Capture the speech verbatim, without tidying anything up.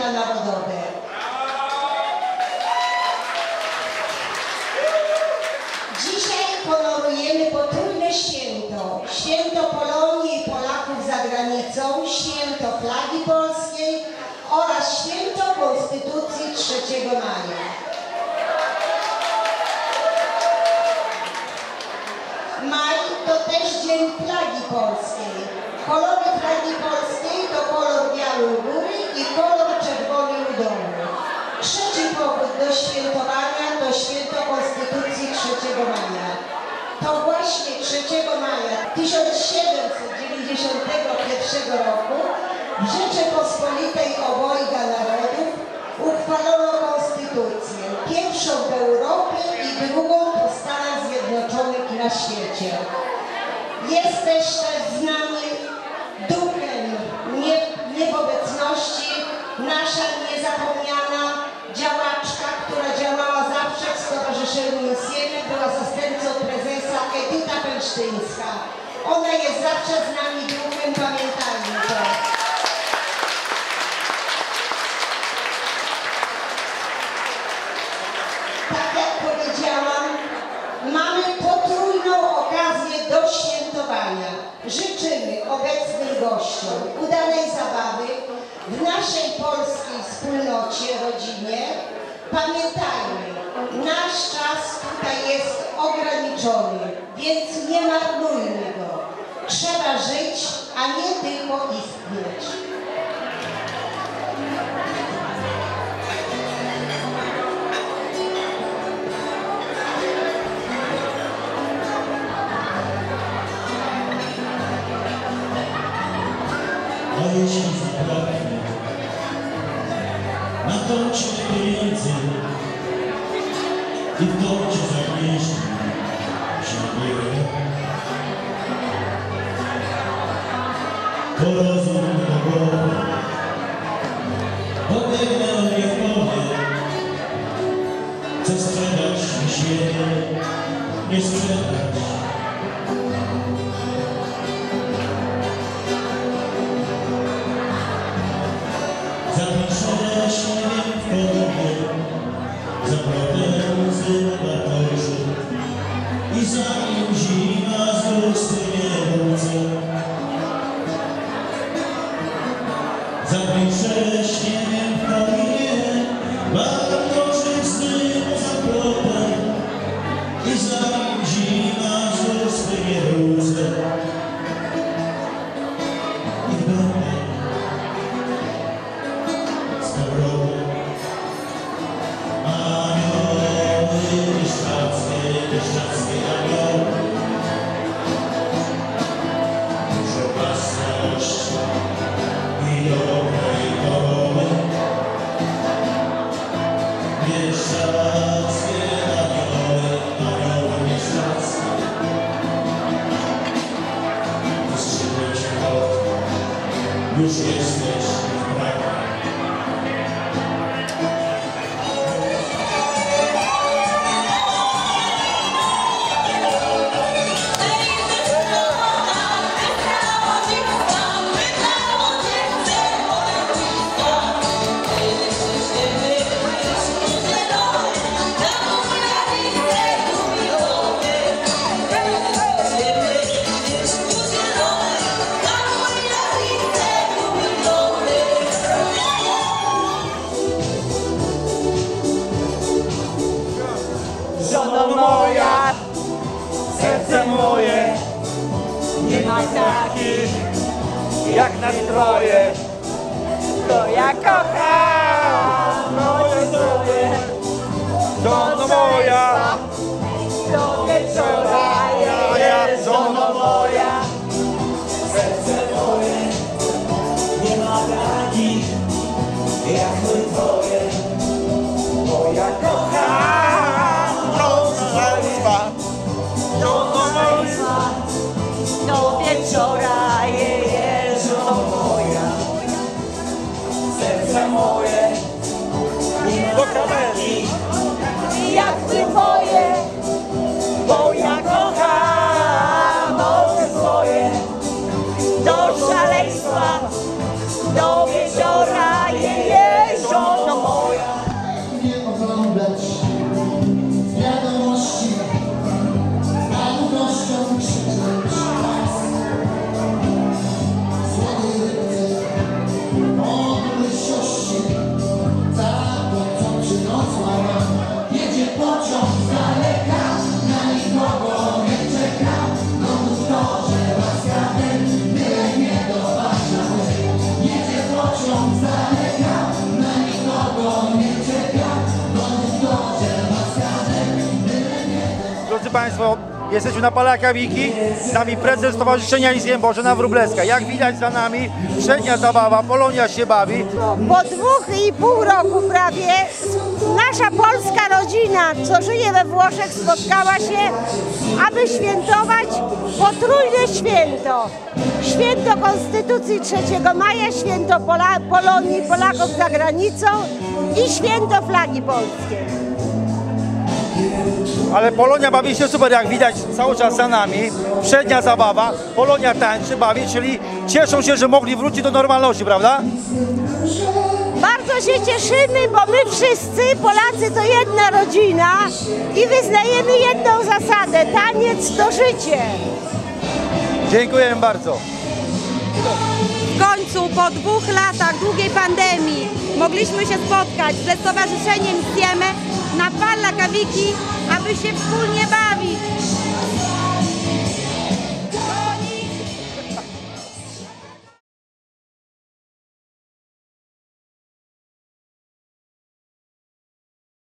święta narodowe. Dzisiaj honorujemy potrójne święto. Święto Polonii i Polaków za granicą, święto flagi polskiej oraz święto Konstytucji trzeciego maja. Maj to też Dzień Flagi Polskiej. Kolory flagi polskiej to kolor biały u góry i kolor czerwony u dołu. Trzeci powód do świętowania to święto Konstytucji trzeciego maja. To właśnie trzeciego maja tysiąc siedemset dziewięćdziesiątego pierwszego roku w Rzeczypospolitej Obojga Narodów uchwalono konstytucję, pierwszą w Europie i drugą po Stanach Zjednoczonych na świecie. Jest też z nami duchem niewobecności nasza niezapomniana działaczka, która działała zawsze w Stowarzyszeniu Insieme, była zastępcą prezesa Edyta Pęsztyńska. Ona jest zawsze z nami duchem, pamiętajmy to. Tak jak powiedziałam, mamy potrójną okazję do świętowania. Życzymy obecnym gościom udanej zabawy w naszej polskiej wspólnocie, rodzinie. Pamiętajmy, nasz czas tutaj jest ograniczony, więc nie marnujmy go. Trzeba żyć, a nie tylko istnieć. A jeśli zabraknie na koncie pieniędzy i w kącie zagnieźni się bierę, to rozum na głowę pobiegnę jak powiem, chcę sprzedać mi świecie, nie sprzedać. Zapiszę śnieg w podobie, zapłatę łzy na torze i zanim zima z ust nie wrócę. Zapiszę śnieg w podobie, bardzo czysty poza plotem i zanim zima z ust nie wrócę. I będę Bieszczadzkie anioły, dużo własności i dobrej choroby. Bieszczadzkie anioły, anioły bieszczadzkie. Wyskrzydłeś kot, już jesteś w braku. Żono moja, serce moje, nie ma takich jak nastroje. To ja kocham moje zdrowie. Żono moja, do wieczora jest żono moja. Serce moje, nie ma takich jak twoje. Bo ja kocham do wieczora jest żono moja. Serce moje nie ma takich jak ty moje. Bo ja kocham oczy swoje. Do szaleństwa, do wieczora jest Państwo, jesteśmy na Polaka Wiki, z nami prezes Stowarzyszenia Izjem Bożena Wróblewska. Jak widać za nami, przednia zabawa, Polonia się bawi. Po dwóch i pół roku prawie nasza polska rodzina, co żyje we Włoszech, spotkała się, aby świętować potrójne święto. Święto Konstytucji trzeciego maja, święto Pola Polonii, Polaków za granicą i święto flagi polskiej. Ale Polonia bawi się super, jak widać cały czas za nami. Przednia zabawa, Polonia tańczy, bawi, czyli cieszą się, że mogli wrócić do normalności, prawda? Bardzo się cieszymy, bo my wszyscy, Polacy, to jedna rodzina i wyznajemy jedną zasadę: taniec to życie. Dziękujemy bardzo. W końcu po dwóch latach długiej pandemii mogliśmy się spotkać ze Stowarzyszeniem Sieme na Polaka Wiki, aby się wspólnie bawić.